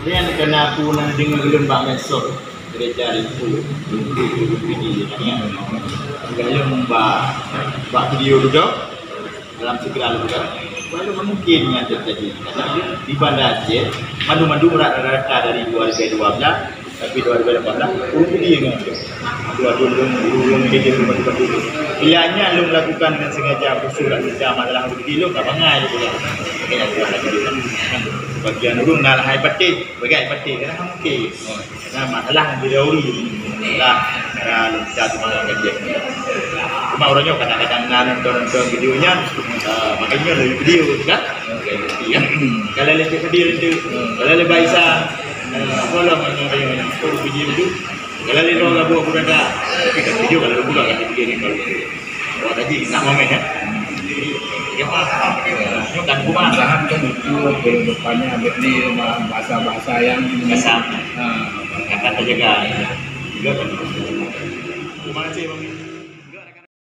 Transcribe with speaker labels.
Speaker 1: Yang kena aku nak dengar gelembang mesok gereja itu Pidie kan. Gaya mbak video juga dalam segera juga. Kalau mungkin yang terjadi karena di Banda Aceh madu-madu rata-rata dari 2012 tapi 2018 urung Pidie kan. Dua-dua media betul-betul. Pilihannya lu melakukan dengan sengaja bersurat bersama dalam Pidie lu tak bangai juga. Kena buat lagi kan. Bagian urung nak hai pati, bagai pati kan mungkin. Nah, masalah di dauri lah jatuh malam kerja. Cuma orangnya kadang-kadang nonton videonya, makanya lebih video kan? Ya. Kalau lebih video itu, kalau lebih baisa, kalau mana video itu, kalau lebih orang buat berada, tapi kan video kalau buka kan video ni kalau buat tadi nak momen kan? Ya paham. Kan rumah
Speaker 2: bahan kan itu depannya beli bahasa-bahasa yang
Speaker 1: sama. Kata terjaga juga kan. Terima kasih Bang.